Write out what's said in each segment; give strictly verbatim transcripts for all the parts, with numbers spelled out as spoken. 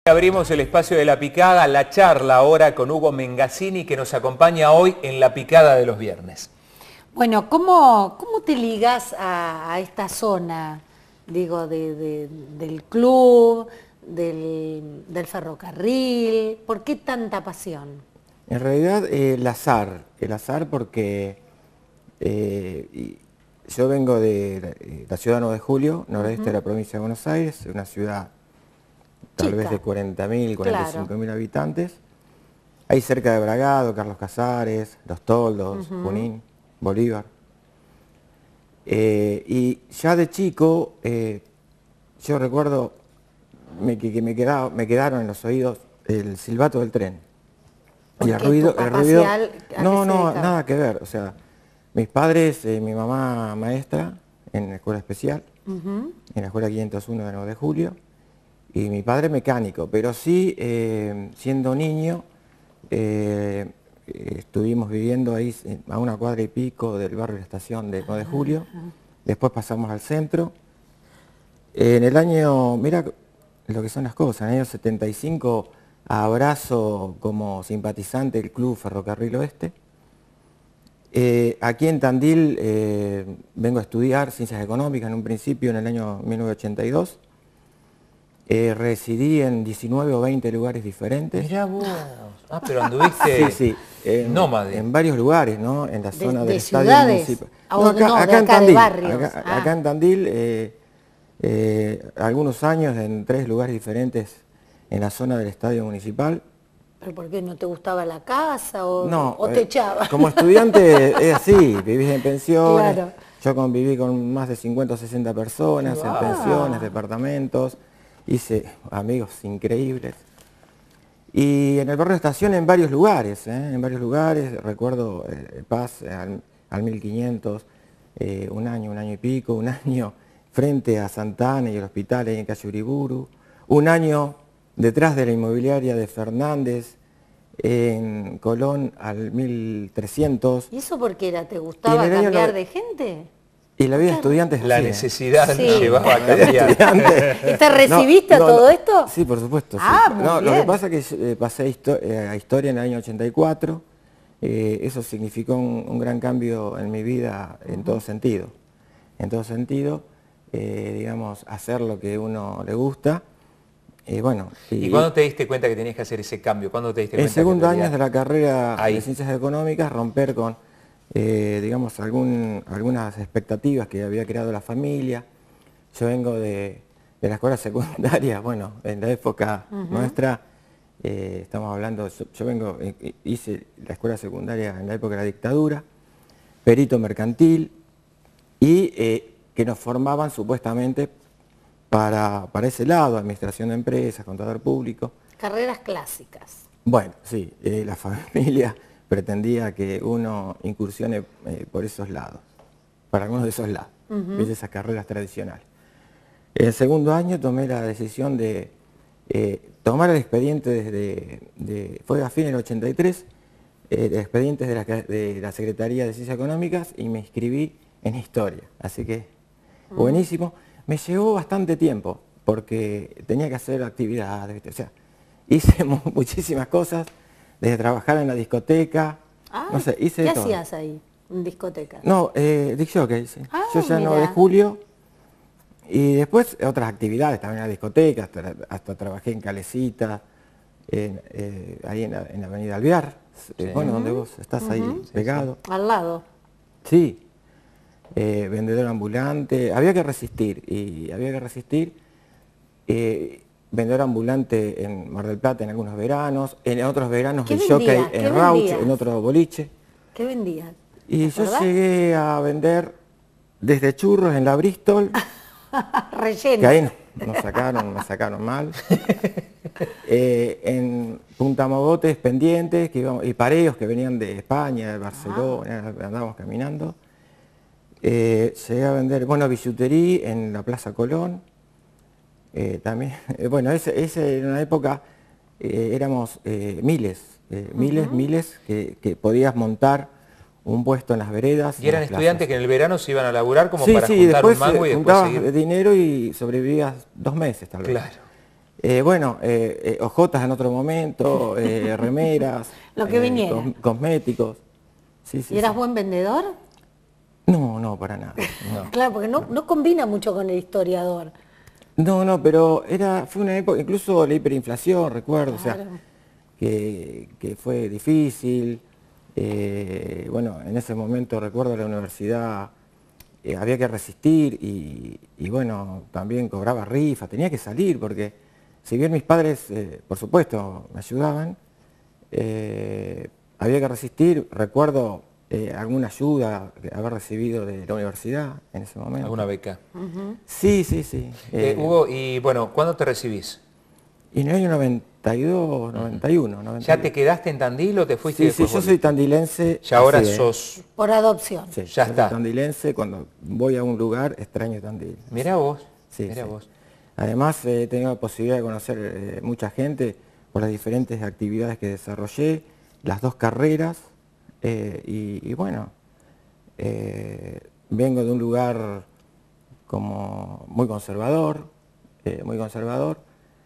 Abrimos el espacio de La Picada, la charla ahora con Hugo Mengasini, que nos acompaña hoy en La Picada de los viernes. Bueno, ¿cómo, cómo te ligas a, a esta zona, digo, de, de, del club, del, del ferrocarril? ¿Por qué tanta pasión? En realidad eh, el azar, el azar porque eh, yo vengo de la ciudad nueve de Julio, noroeste uh-huh. de la provincia de Buenos Aires, una ciudad tal Chica. vez de cuarenta mil, cuarenta y cinco mil claro. habitantes. Ahí cerca de Bragado, Carlos Casares, Los Toldos, uh-huh. Junín, Bolívar. Eh, y ya de chico, eh, yo recuerdo me, que, que me, quedaba, me quedaron en los oídos el silbato del tren. Y el ruido, el ruido, no, no, nada que ver. O sea, mis padres, eh, mi mamá maestra en la escuela especial, uh-huh. en la escuela quinientos uno de nueve de Julio, y mi padre mecánico, pero sí, eh, siendo niño, eh, estuvimos viviendo ahí a una cuadra y pico del barrio de la estación de nueve de Julio, uh-huh. después pasamos al centro. En el año, mira lo que son las cosas, en el año setenta y cinco abrazo como simpatizante el Club Ferrocarril Oeste. Eh, aquí en Tandil eh, vengo a estudiar Ciencias Económicas en un principio en el año mil novecientos ochenta y dos. Eh, residí en diecinueve o veinte lugares diferentes. Mirá vos. Ah, pero anduviste sí, sí, en, nómade. En varios lugares, ¿no? En la zona de, del de estadio ciudades, municipal. No, no, acá, no, acá, acá en Tandil, de barrios. Acá, ah. acá en Tandil, eh, eh, algunos años en tres lugares diferentes en la zona del estadio municipal. ¿Pero por qué? ¿No te gustaba la casa o, no, o te eh, echaba? Como estudiante es así, vivís en pensiones. Claro. Yo conviví con más de cincuenta o sesenta personas, wow. en pensiones, departamentos. Hice amigos increíbles. Y en el barrio de Estación en varios lugares, ¿eh? en varios lugares, recuerdo eh, Paz al, al mil quinientos, eh, un año, un año y pico, un año frente a Santana y el hospital ahí en calle Uriburu, un año detrás de la inmobiliaria de Fernández, en Colón al mil trescientos. ¿Y eso por qué era? ¿Te gustaba cambiar de gente? Y la vida de estudiantes La así, necesidad sí. me llevaba a cambiar. ¿Y te recibiste no, no, a todo esto? Sí, por supuesto. Ah, sí. muy no, bien. Lo que pasa es que eh, pasé histo eh, a historia en el año ochenta y cuatro. Eh, eso significó un, un gran cambio en mi vida en uh-huh. todo sentido. En todo sentido, eh, digamos, hacer lo que uno le gusta. Eh, bueno, y, ¿Y cuándo te diste cuenta que tenías que hacer ese cambio? ¿Cuándo te diste cuenta? En segundo año de la carrera ahí. de Ciencias Económicas, romper con... Eh, digamos, algún, algunas expectativas que había creado la familia. Yo vengo de, de la escuela secundaria, bueno, en la época uh-huh. nuestra, eh, estamos hablando, yo, yo vengo, eh, hice la escuela secundaria en la época de la dictadura, perito mercantil, y eh, que nos formaban supuestamente para, para ese lado, administración de empresas, contador público. Carreras clásicas. Bueno, sí, eh, la familia pretendía que uno incursione eh, por esos lados, para algunos de esos lados, uh-huh. de esas carreras tradicionales. En el segundo año tomé la decisión de eh, tomar el expediente desde, de, fue a fin del ochenta y tres, eh, el expediente de la, de la Secretaría de Ciencias Económicas y me inscribí en Historia, así que uh-huh. buenísimo. Me llevó bastante tiempo, porque tenía que hacer actividades, o sea, hice muchísimas cosas, desde trabajar en la discoteca, ah, no sé, hice ¿qué todo. hacías ahí, en discoteca? No, eh, disc jockey, sí. Ah, yo ya mira. nueve de Julio, y después otras actividades, también en la discoteca, hasta, hasta trabajé en Calecita, en, eh, ahí en la, en la avenida Alvear, sí. eh, bueno, donde vos estás uh-huh. ahí pegado. Sí, sí. Al lado. Sí, eh, vendedor ambulante, había que resistir, y había que resistir. Eh, vendedor ambulante en Mar del Plata en algunos veranos, en otros veranos el jockey en Rauch, en otro boliche. ¿Qué vendías? Y yo llegué a vender desde churros en la Bristol, relleno. Que ahí no, nos sacaron, me sacaron mal. Eh, en Punta Mogotes, pendientes, que íbamos, y pareos que venían de España, de Barcelona, ah. andábamos caminando. Eh, llegué a vender, bueno, billutería en la Plaza Colón. Eh, también, eh, bueno, ese, ese en una época eh, éramos eh, miles, eh, miles, uh-huh. miles que, que podías montar un puesto en las veredas. ¿Y eran estudiantes que en el verano se iban a laburar como sí, para sí, juntar después, un mango y eh, después juntabas seguir? dinero y sobrevivías dos meses tal vez. Claro. Eh, bueno, eh, eh, ojotas en otro momento, eh, remeras, lo que eh, viniera. cos cosméticos. Sí, sí, ¿Y eras sí. buen vendedor? No, no, para nada. No, Claro, porque no, no combina mucho con el historiador. no, no, pero era, fue una época, incluso la hiperinflación, recuerdo, o sea, Claro. que, que fue difícil. Eh, bueno, en ese momento recuerdo la universidad, eh, había que resistir y, y bueno, también cobraba rifa, tenía que salir porque si bien mis padres, eh, por supuesto, me ayudaban, eh, había que resistir. Recuerdo eh, alguna ayuda que haber recibido de la universidad en ese momento. ¿Alguna beca? Uh-huh. Sí, sí, sí. Eh, Eh, Hugo, y bueno, ¿cuándo te recibís? y en el año noventa y dos, noventa y uno, noventa y uno. ¿Ya te quedaste en Tandil o te fuiste Sí, y sí, después yo soy volviste? tandilense. Ya ahora así, ¿eh? sos... Por adopción. Sí, Ya yo está. soy tandilense, cuando voy a un lugar extraño Tandil. Mirá vos, Sí, mirá sí. vos. Además eh, he tenido la posibilidad de conocer eh, mucha gente por las diferentes actividades que desarrollé, las dos carreras, eh, y, y bueno, eh, vengo de un lugar como muy conservador, eh, muy conservador,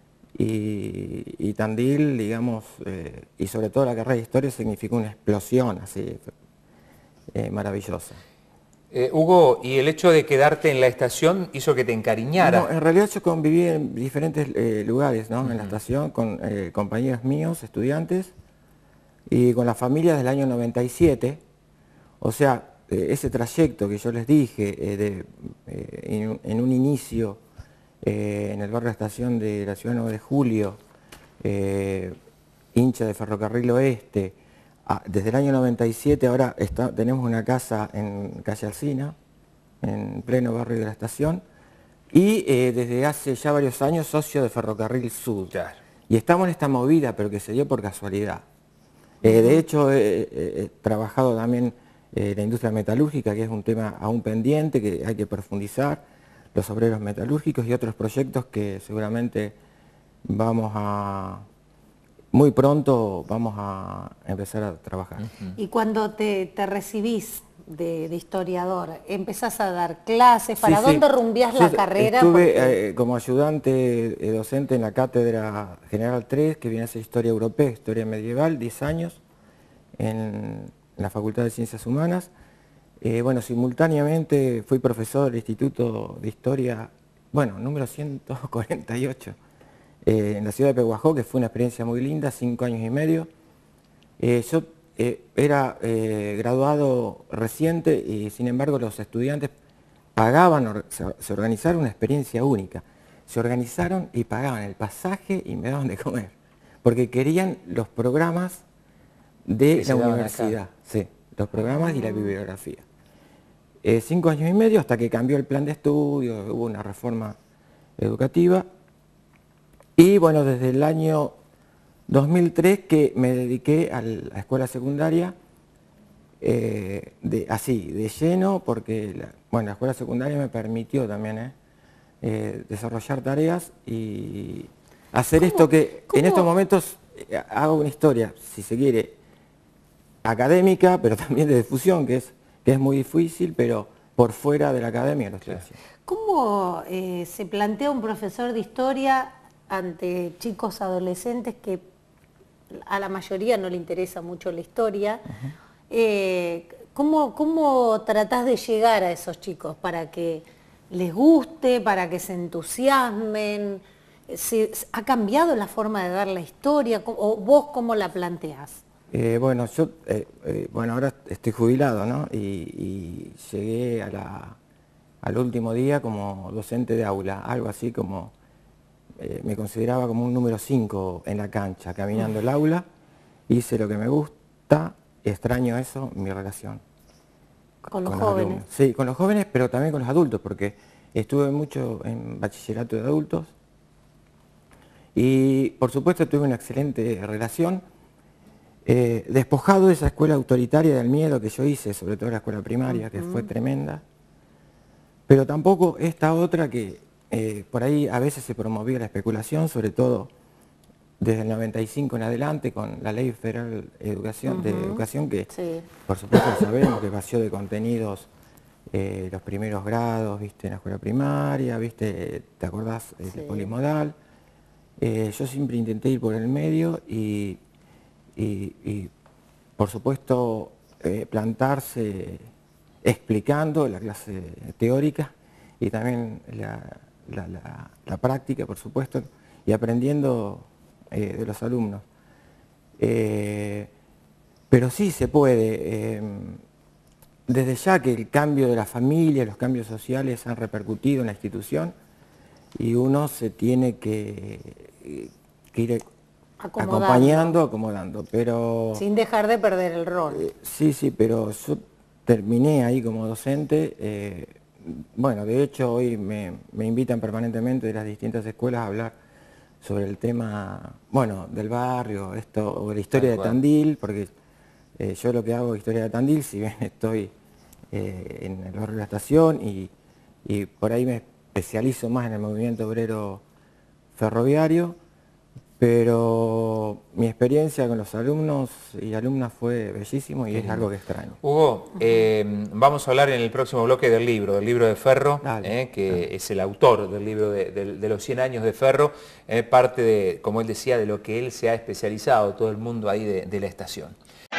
y, y Tandil, digamos, eh, y sobre todo la carrera de historia significó una explosión así, eh, maravillosa. Eh, Hugo, ¿y el hecho de quedarte en la estación hizo que te encariñaras? No, en realidad yo conviví en diferentes eh, lugares, ¿no? Uh-huh. En la estación con eh, compañeros míos, estudiantes, y con la familia del año noventa y siete. O sea, eh, ese trayecto que yo les dije, eh, de, eh, en, en un inicio eh, en el barrio de Estación de la ciudad nueve de Julio, eh, hincha de Ferrocarril Oeste, a, desde el año noventa y siete ahora está, tenemos una casa en calle Alsina, en pleno barrio de la Estación, y eh, desde hace ya varios años socio de Ferrocarril Sud. Claro. Y estamos en esta movida, pero que se dio por casualidad. Eh, de hecho, he, he, he trabajado también en eh, la industria metalúrgica, que es un tema aún pendiente, que hay que profundizar, los obreros metalúrgicos y otros proyectos que seguramente vamos a, muy pronto vamos a empezar a trabajar. Uh-huh. Y cuando te, te recibís de, de historiador, ¿empezás a dar clases? ¿Para sí, dónde sí. rumbiás Yo la carrera? Estuve Porque... eh, como ayudante eh, docente en la Cátedra General tres, que viene a ser Historia Europea, Historia Medieval, diez años, en la Facultad de Ciencias Humanas. Eh, bueno, simultáneamente fui profesor del Instituto de Historia, bueno, número ciento cuarenta y ocho, eh, en la ciudad de Pehuajó, que fue una experiencia muy linda, cinco años y medio. Eh, yo eh, era eh, graduado reciente y sin embargo los estudiantes pagaban, se organizaron una experiencia única. Se organizaron y pagaban el pasaje y me daban de comer, porque querían los programas de la universidad, sí, los programas y la bibliografía. Eh, cinco años y medio hasta que cambió el plan de estudio, hubo una reforma educativa. Y bueno, desde el año dos mil tres que me dediqué a la escuela secundaria, eh, de, así, de lleno, porque la, bueno, la escuela secundaria me permitió también eh, eh, desarrollar tareas y hacer ¿Cómo, esto que cómo? En estos momentos eh, hago una historia, si se quiere, académica, pero también de difusión, que es, que es muy difícil, pero por fuera de la academia lo estoy haciendo. ¿Cómo eh, se plantea un profesor de historia ante chicos adolescentes que a la mayoría no le interesa mucho la historia? Uh-huh. eh, ¿cómo, ¿Cómo tratás de llegar a esos chicos para que les guste, para que se entusiasmen? ¿Se, ¿Ha cambiado la forma de dar la historia? ¿O vos cómo la planteás? Eh, bueno, yo eh, eh, bueno, ahora estoy jubilado, ¿no? Y, y llegué a la, al último día como docente de aula, algo así como, eh, me consideraba como un número cinco en la cancha, caminando el aula, hice lo que me gusta, extraño eso, mi relación. ¿Con los, con los jóvenes? Alumnos. Sí, con los jóvenes, pero también con los adultos, porque estuve mucho en bachillerato de adultos y por supuesto tuve una excelente relación. Eh, despojado de esa escuela autoritaria del miedo que yo hice, sobre todo la escuela primaria, uh-huh. que fue tremenda, pero tampoco esta otra que eh, por ahí a veces se promovía la especulación, sobre todo desde el noventa y cinco en adelante con la Ley Federal Educación, uh-huh. de Educación, que sí. por supuesto sabemos que vació de contenidos eh, los primeros grados, viste, en la escuela primaria, viste, ¿te acordás? El sí. polimodal. Eh, yo siempre intenté ir por el medio y, y, y por supuesto, eh, plantarse explicando la clase teórica y también la, la, la, la práctica, por supuesto, y aprendiendo eh, de los alumnos. Eh, pero sí se puede, eh, desde ya que el cambio de la familia, los cambios sociales han repercutido en la institución y uno se tiene que, que ir Acomodando. acompañando, acomodando, pero... Sin dejar de perder el rol. Eh, sí, sí, pero yo terminé ahí como docente. Eh, bueno, de hecho hoy me, me invitan permanentemente de las distintas escuelas a hablar sobre el tema, bueno, del barrio, esto, o de la historia de Tandil, porque eh, yo lo que hago es historia de Tandil, si bien estoy eh, en el barrio de la Estación y, y por ahí me especializo más en el movimiento obrero ferroviario, pero mi experiencia con los alumnos y alumnas fue bellísimo y es algo que extraño. Hugo, eh, vamos a hablar en el próximo bloque del libro, del libro de Ferro, eh, que dale. es el autor del libro de, de, de los cien años de Ferro, eh, parte de, como él decía, de lo que él se ha especializado, todo el mundo ahí de, de la estación.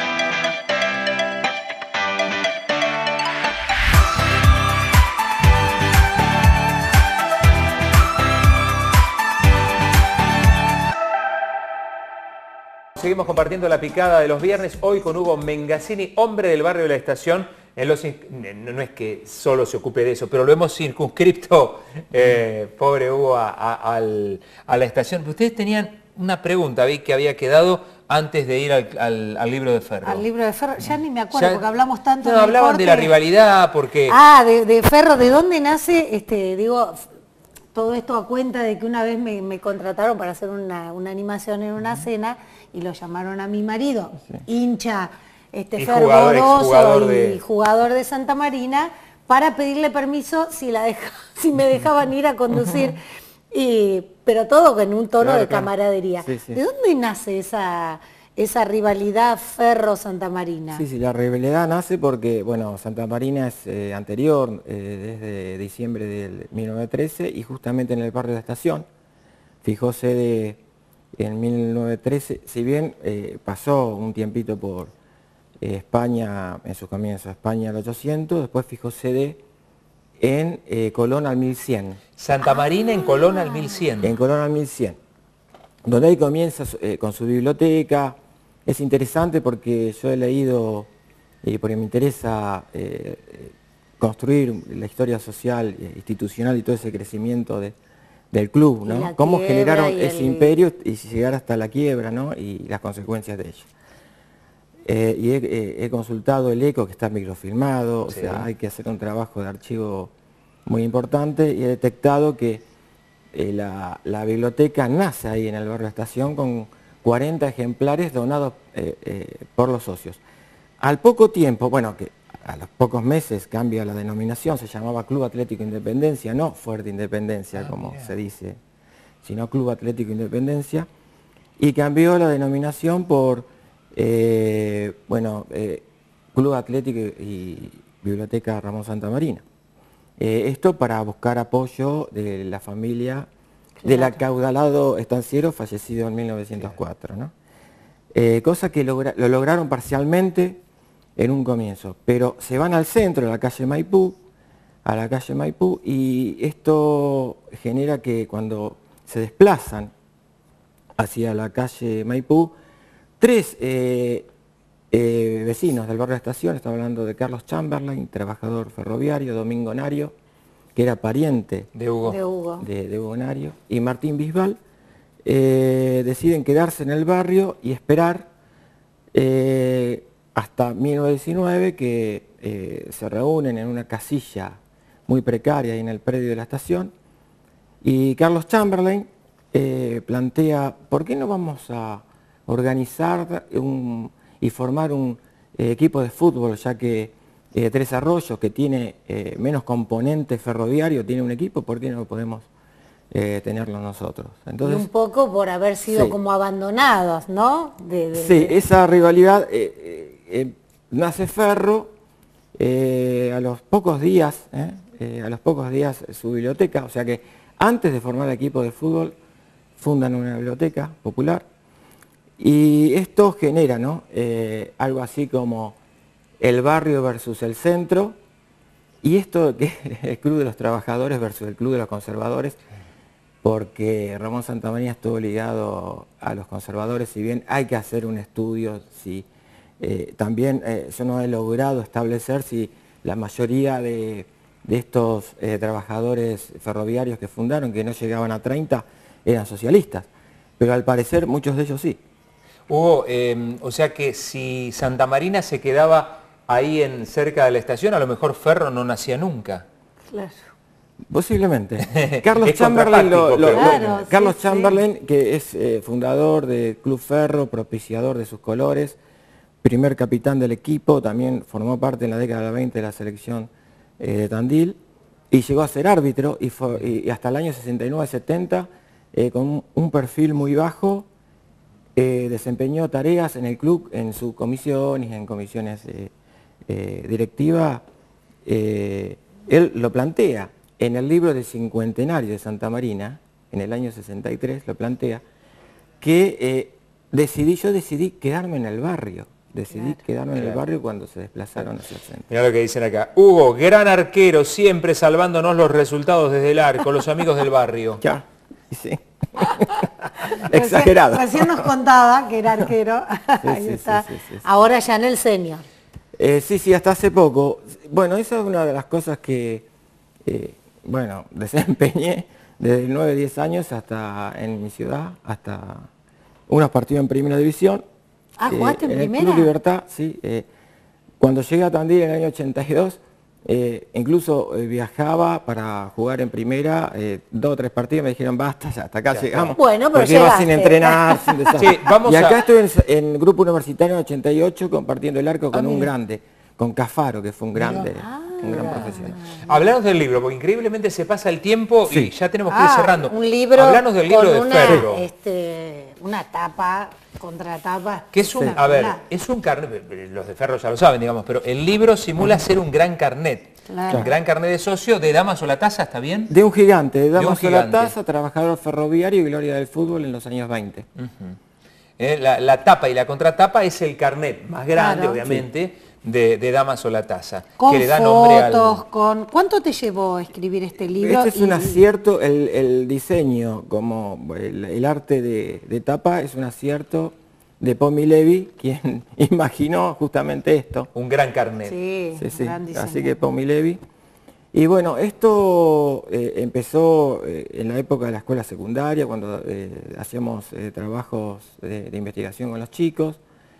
Seguimos compartiendo la picada de los viernes, hoy con Hugo Mengasini, hombre del barrio de la Estación. En los, no es que solo se ocupe de eso, pero lo hemos circunscripto, eh, pobre Hugo, a, a, al, a la estación. Ustedes tenían una pregunta, vi que había quedado antes de ir al, al, al libro de Ferro. Al libro de Ferro, ya ni me acuerdo, ya, porque hablamos tanto no, en el hablaban corte. de la rivalidad, porque... Ah, de, de Ferro, ¿de dónde nace? Este, digo... Todo esto a cuenta de que una vez me, me contrataron para hacer una, una animación en una cena y lo llamaron a mi marido, sí. hincha este, y fervoroso jugador, jugador de... y jugador de Santa Marina, para pedirle permiso si, la deja, si me dejaban ir a conducir, y, pero todo en un tono claro, de claro. camaradería. Sí, sí. ¿De dónde nace esa, esa rivalidad Ferro-Santa Marina? Sí, sí, la rivalidad nace porque, bueno, Santa Marina es eh, anterior, eh, desde diciembre del mil novecientos trece, y justamente en el barrio de la Estación fijó sede en mil novecientos trece, si bien eh, pasó un tiempito por eh, España, en sus comienzos, España al ochocientos, después fijó sede en eh, Colón al mil cien. Santa Marina ah. en Colón al mil cien. En Colón al mil cien, donde ahí comienza eh, con su biblioteca. Es interesante porque yo he leído, y porque me interesa eh, construir la historia social, eh, institucional y todo ese crecimiento de, del club, ¿no? Cómo generaron ese el... imperio y llegar hasta la quiebra, ¿no? Y las consecuencias de ello. Eh, y he, eh, he consultado el ECO, que está microfilmado, sí. o sea, hay que hacer un trabajo de archivo muy importante, y he detectado que eh, la, la biblioteca nace ahí en el barrio Estación con cuarenta ejemplares donados eh, eh, por los socios. Al poco tiempo, bueno, que a los pocos meses cambia la denominación, se llamaba Club Atlético Independencia, no Fuerte Independencia, ah, como yeah. se dice, sino Club Atlético Independencia, y cambió la denominación por, eh, bueno, eh, Club Atlético y Biblioteca Ramón Santa Marina. Eh, esto para buscar apoyo de la familia del acaudalado estanciero fallecido en mil novecientos cuatro, ¿no? Eh, cosa que logra, lo lograron parcialmente en un comienzo, pero se van al centro, a la calle Maipú, a la calle Maipú, y esto genera que cuando se desplazan hacia la calle Maipú, tres eh, eh, vecinos del barrio de Estación, estamos hablando de Carlos Chamberlain, trabajador ferroviario, Domingo Nario, que era pariente de Hugo, de Hugo, de, de Hugo Nario, y Martín Bisbal, eh, deciden quedarse en el barrio y esperar eh, hasta mil novecientos diecinueve, que eh, se reúnen en una casilla muy precaria ahí en el predio de la estación, y Carlos Chamberlain eh, plantea, ¿por qué no vamos a organizar un, y formar un eh, equipo de fútbol, ya que Eh, Tres Arroyos, que tiene eh, menos componente ferroviario, tiene un equipo, ¿por qué no podemos eh, tenerlo nosotros? Entonces, y un poco por haber sido sí. como abandonados, ¿no? De, de, sí, de... esa rivalidad, eh, eh, nace Ferro, eh, a los pocos días, eh, eh, a los pocos días su biblioteca, o sea que antes de formar el equipo de fútbol, fundan una biblioteca popular y esto genera, ¿no? eh, algo así como el barrio versus el centro y esto que es el Club de los Trabajadores versus el Club de los Conservadores, porque Ramón Santamarina estuvo ligado a los conservadores, si bien hay que hacer un estudio, si eh, también eh, yo no he logrado establecer si la mayoría de, de estos eh, trabajadores ferroviarios que fundaron, que no llegaban a treinta, eran socialistas, pero al parecer muchos de ellos sí. Hugo, eh, o sea que si Santamarina se quedaba ahí en cerca de la estación, a lo mejor Ferro no nacía nunca. Claro. Posiblemente. Carlos Chamberlain, lo, lo, claro, lo, Carlos sí, Chamberlain sí. que es eh, fundador del Club Ferro, propiciador de sus colores, primer capitán del equipo, también formó parte en la década del veinte de la selección eh, de Tandil y llegó a ser árbitro y, fue, y, y hasta el año sesenta y nueve setenta eh, con un, un perfil muy bajo eh, desempeñó tareas en el club, en sus comisiones, en comisiones eh, eh, directivas. Eh, él lo plantea en el libro de cincuentenario de Santamarina, en el año sesenta y tres, lo plantea, que eh, decidí, yo decidí quedarme en el barrio, decidí claro, quedarme claro. en el barrio cuando se desplazaron hacia el centro. Mirá lo que dicen acá. Hugo, gran arquero, siempre salvándonos los resultados desde el arco, los amigos del barrio. Ya, sí. Exagerado. Recién nos contaba que era arquero. Sí, Ahí sí, está. sí, sí, sí, sí. Ahora ya en el senior. Eh, sí, sí, hasta hace poco. Bueno, esa es una de las cosas que, eh, bueno, desempeñé desde nueve, diez años hasta en mi ciudad, hasta unos partidos en Primera División. Ah, ¿jugaste en el Primera? Club Libertad, sí. Eh, cuando llegué a Tandil en el año ochenta y dos, eh, incluso eh, viajaba para jugar en Primera, eh, dos o tres partidos, me dijeron, basta, ya, hasta acá Ya llegamos. está. Bueno, pero porque iba llegaste. sin entrenar, sin desastre. Sí, vamos y acá a- estoy en, en Grupo Universitario en ochenta y ocho compartiendo el arco con Ah, un mira. grande, con Cafaro, que fue un grande, un gran profesional. Hablanos del libro, porque increíblemente se pasa el tiempo y Sí. ya tenemos que ir Ah, cerrando. un libro Hablanos del libro con de una, Ferro. este, una tapa, contratapa. Que es un, a ver, es un carnet, los de Ferro ya lo saben, digamos, pero el libro simula ser un gran carnet. Claro. Un gran carnet de socio de Damaso La Taza, ¿está bien? De un gigante, de Damaso La gigante. Taza, trabajador ferroviario y gloria del fútbol en los años veinte. Eh, la, la tapa y la contratapa es el carnet más grande, Claro. obviamente, de, de Damaso La Taza, Con que le da nombre al... fotos, con... ¿Cuánto te llevó escribir este libro? Este es un Y- acierto, el, el diseño, como el, el arte de, de tapa, es un acierto de Pomi Levi, quien imaginó justamente esto. Un gran carnet. Sí, Sí, sí, gran diseño. así que Pomi Levi. Y bueno, esto eh, empezó eh, en la época de la escuela secundaria, cuando eh, hacíamos eh, trabajos de, de investigación con los chicos.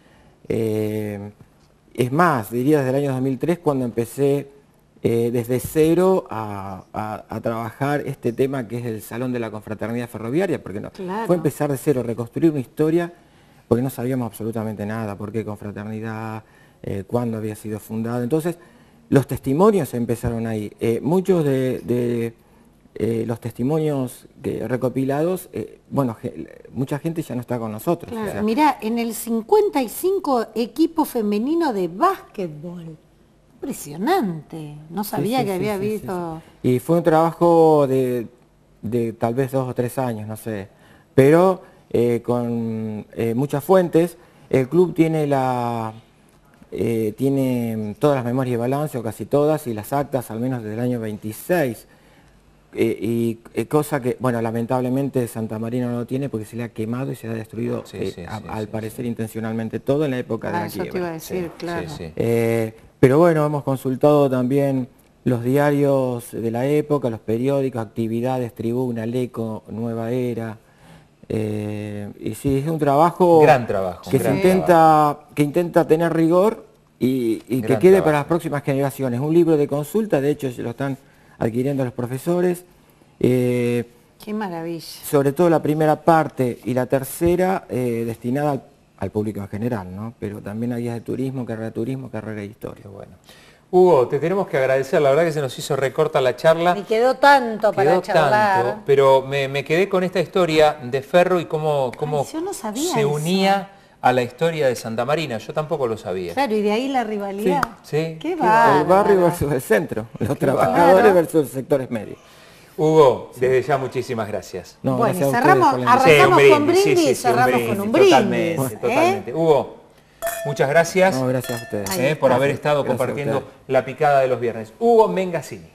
Eh, es más, diría desde el año dos mil tres, cuando empecé eh, desde cero a, a- a trabajar este tema que es el Salón de la Confraternidad Ferroviaria, porque no, Claro. fue empezar de cero, reconstruir una historia, porque no sabíamos absolutamente nada, por qué confraternidad, eh, cuándo había sido fundada. Entonces, los testimonios empezaron ahí. Eh, muchos de, de, eh, los testimonios que- recopilados, eh, bueno, ge- mucha gente ya no está con nosotros. Claro, o sea, mirá, en el cincuenta y cinco equipo femenino de básquetbol. Impresionante. No sí, sabía sí, que sí, había sí, sí, visto... sí. Y fue un trabajo de, de tal vez dos o tres años, no sé, pero eh, con eh, muchas fuentes. El club tiene la... Eh, tiene todas las memorias de balance, o casi todas, y las actas al menos desde el año veintiséis. Eh, y eh, cosa que, bueno, lamentablemente Santa Marina no lo tiene porque se le ha quemado y se ha destruido, Sí, eh, sí, a- sí, al sí, parecer intencionalmente todo en la época de Ah, la eso te quiebra. iba a decir, Sí, claro. sí, sí. Eh, pero bueno, hemos consultado también los diarios de la época, los periódicos, actividades, Tribuna, Leco, Nueva Era. Eh, y sí, es un trabajo, Gran trabajo, que, un se gran intenta, trabajo. que intenta tener rigor y, y que Gran quede trabajo. para las próximas generaciones. Un libro de consulta, de hecho lo están adquiriendo los profesores. Eh, Qué maravilla. sobre todo la primera parte y la tercera eh, destinada al, al público en general, ¿no? Pero también hay guías de turismo, carrera de turismo, carrera de historia. Qué bueno. Hugo, te tenemos que agradecer, la verdad que se nos hizo recorta la charla. Me quedó tanto para Quedó charlar. tanto, pero me, me quedé con esta historia de Ferro y cómo, cómo Ay, yo no sabía se eso. unía a la historia de Santa Marina. Yo tampoco lo sabía. Claro, y de ahí la rivalidad. Sí. Qué El bárbaro. barrio versus el centro, los trabajadores Claro. versus los sectores medios. Hugo, desde ya muchísimas gracias. No, bueno, gracias cerramos, arrancamos sí, con brindis, sí, sí, cerramos un con un brindis. Totalmente, ¿eh? totalmente. Hugo, muchas gracias, no, gracias a ustedes. Eh, por haber estado gracias compartiendo la picada de los viernes. Hugo Mengasini.